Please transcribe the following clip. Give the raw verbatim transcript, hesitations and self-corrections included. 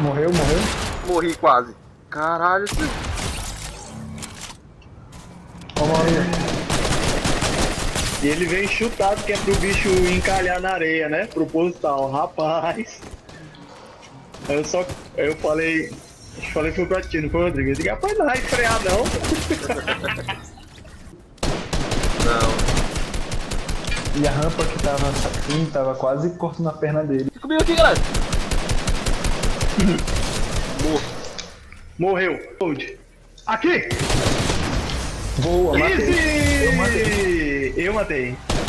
Morreu, morreu. Morri quase. Caralho, tio. Vamos ali. E ele vem chutado que é pro bicho encalhar na areia, né? Proposital, rapaz. Aí eu só. Aí eu falei. Eu falei foi pra ti, não foi, Rodrigo? Eu disse, rapaz, não vai frear não. Não. E a rampa que tava assim, tava quase cortando a perna dele. Fica comigo aqui, galera. Morro. Morreu. Hold. Aqui! Voa, matei. Easy! Eu matei. Eu matei.